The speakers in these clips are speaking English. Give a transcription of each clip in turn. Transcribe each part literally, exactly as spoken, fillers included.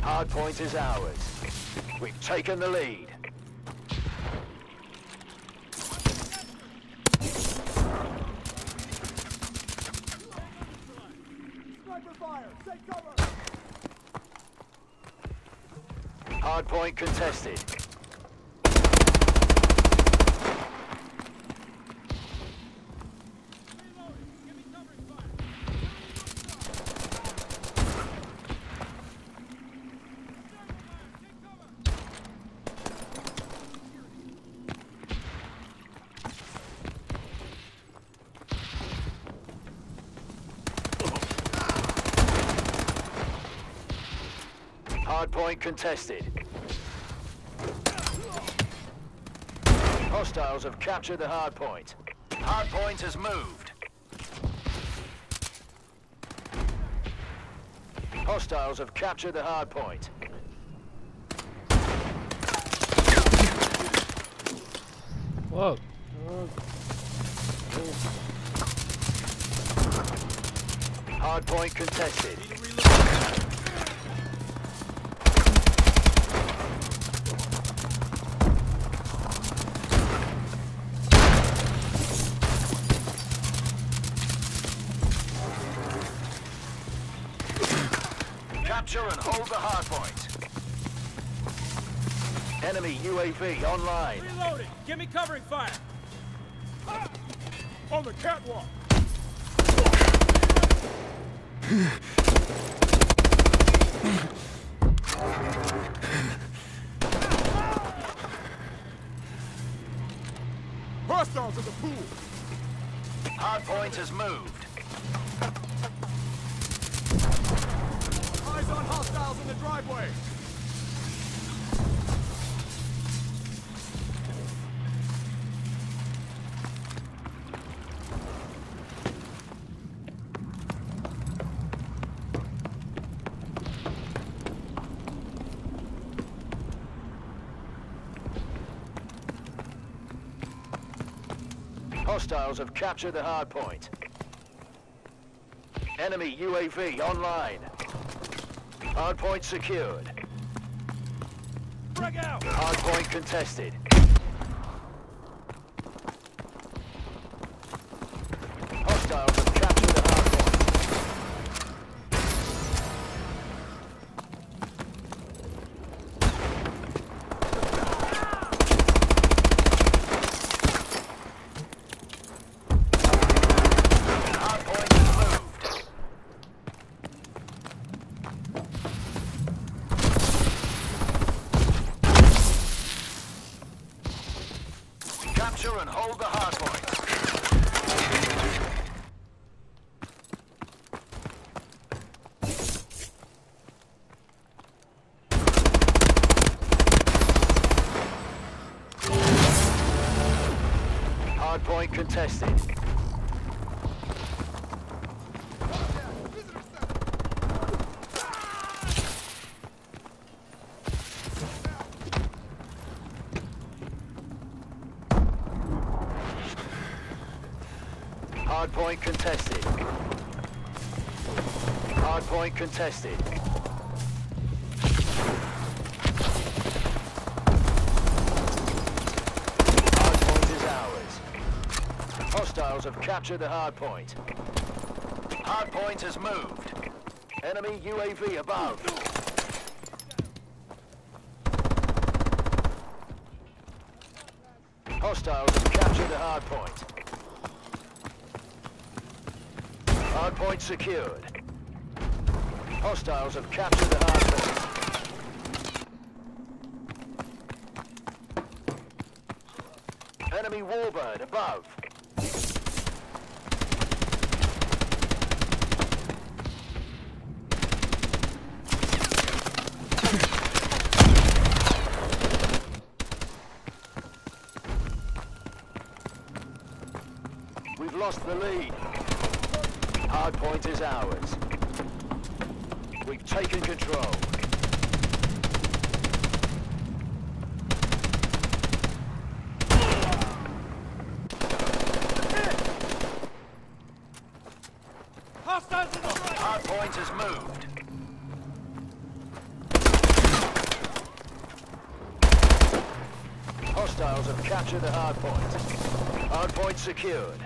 Hardpoint is ours. We've taken the lead. Sniper fire! Take cover! Hardpoint contested. Hardpoint contested. Hostiles have captured the hardpoint. Hardpoint has moved. Hostiles have captured the hardpoint. Whoa. Hardpoint contested. Capture and hold the hardpoint. Enemy U A V online. Reloading! Give me covering fire! Ah! On the catwalk! Hostiles in the pool! Hardpoint has moved. Eyes on hostiles in the driveway! Hostiles have captured the hardpoint. Enemy U A V online. Hardpoint secured. Frag out! Hardpoint contested. Hostiles have captured the hardpoint. Hardpoint is moved. Capture and hold the hardpoint. Hardpoint contested. Hardpoint contested. Hardpoint contested. Hardpoint is ours. Hostiles have captured the hardpoint. Hardpoint has moved. Enemy U A V above. Hostiles have captured the hardpoint. Hardpoint secured. Hostiles have captured the hardpoint. Enemy warbird above. We've lost the lead. Hardpoint is ours. We've taken control. Hostiles in the driveway! Hardpoint has moved. Hostiles have captured the hard point. Hard point secured.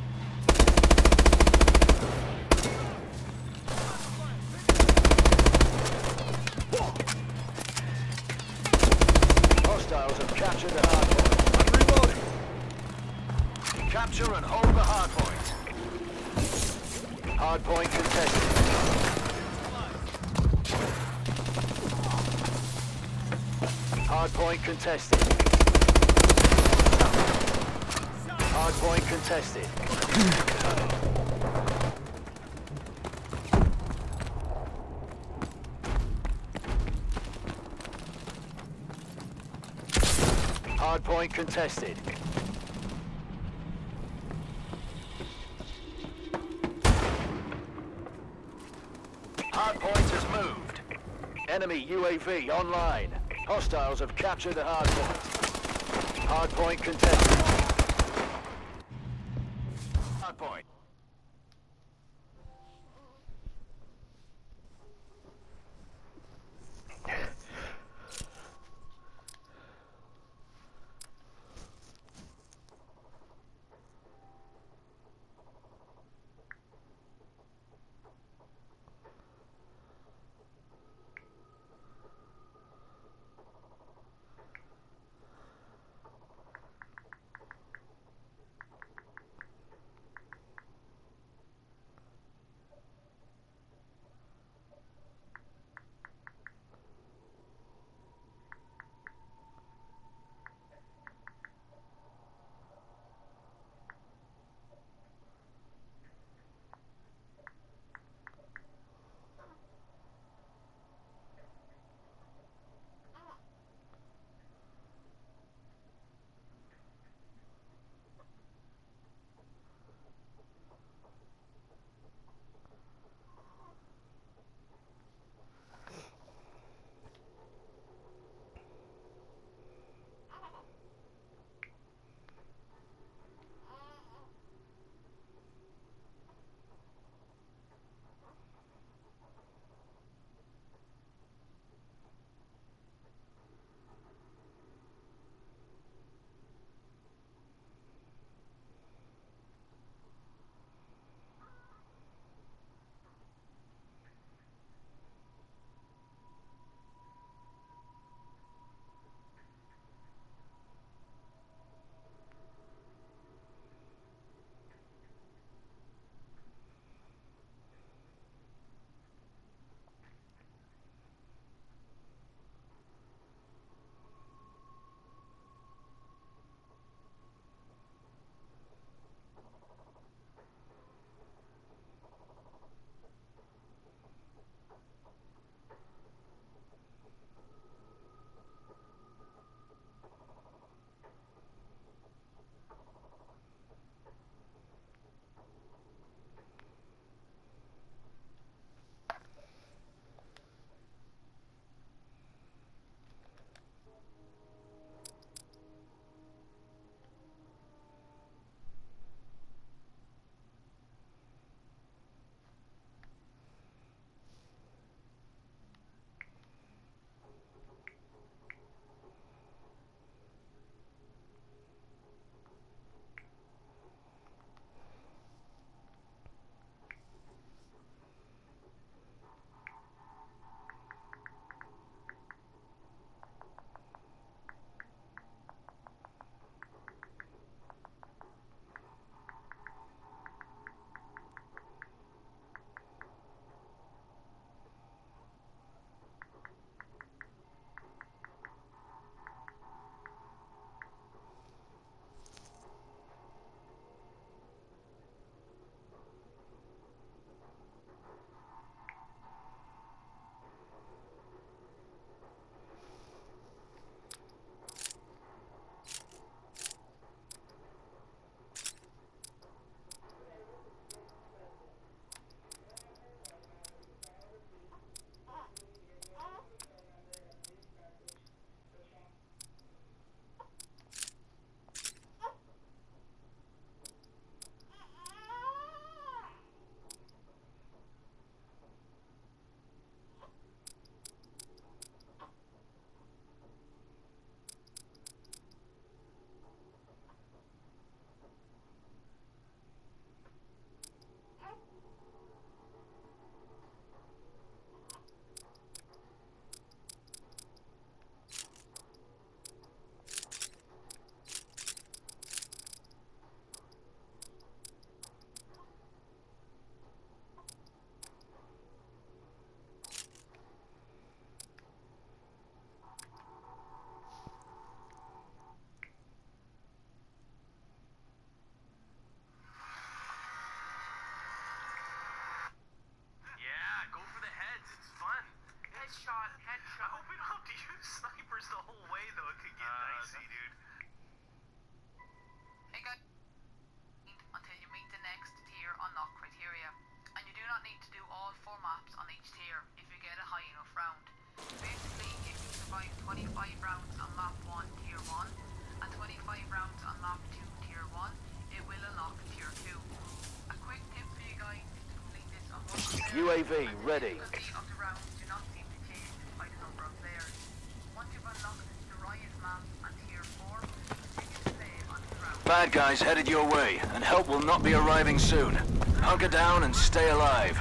Hostiles have captured the hard point. I'm reloading. Capture and hold the hard point. Hard point contested. Hard point contested. Hard point contested. Hard point contested. Hard point has moved. Enemy U A V online. Hostiles have captured the hard point. Hard point contested. Hard point. snipers the whole way, though. It could get uh, dicey, dude. Hey guys, until you meet the next tier unlock criteria, and you do not need to do all four maps on each tier if you get a high enough round. Basically, if you survive twenty-five rounds on map one tier one and twenty-five rounds on map two tier one, it will unlock tier two. A quick tip for you guys is to complete this on one player. U A V ready. The difficulty of the rounds do not seem to change despite the number of players. Once you've unlocked the Riot map and tier four, continue to play on the round. Bad guys headed your way, and help will not be arriving soon. Hunker down and stay alive.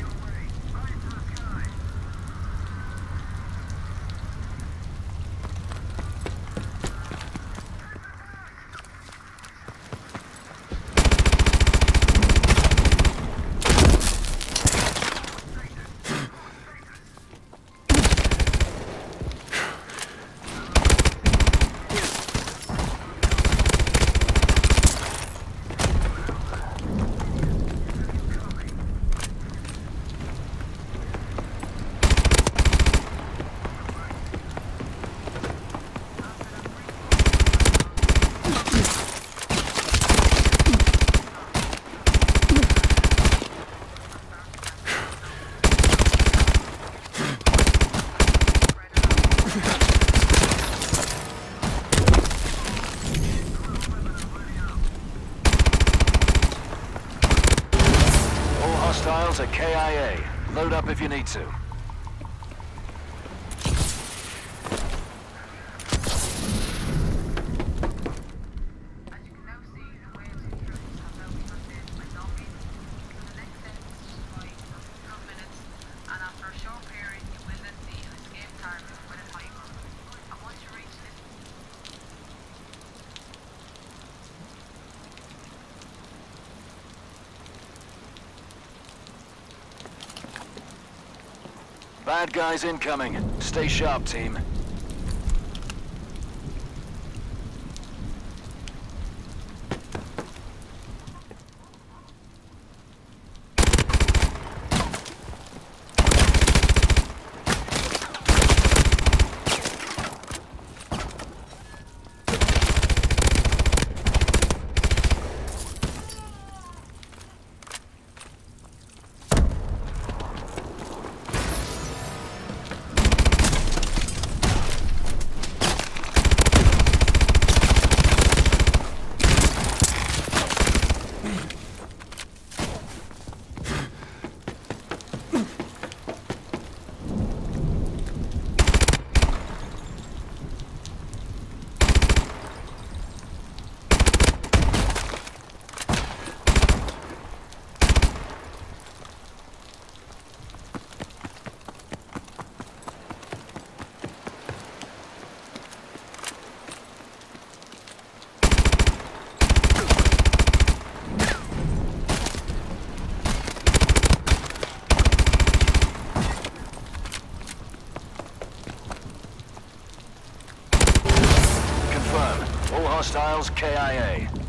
Hostiles are K I A. Load up if you need to. As you can now see, the waves in Europe have now been replaced by zombies. So the next step is to survive for a couple of minutes, and after a short period, you will then see an escape target with a timer. And once you reach this Bad guys incoming. Stay sharp, team. All hostiles K I A.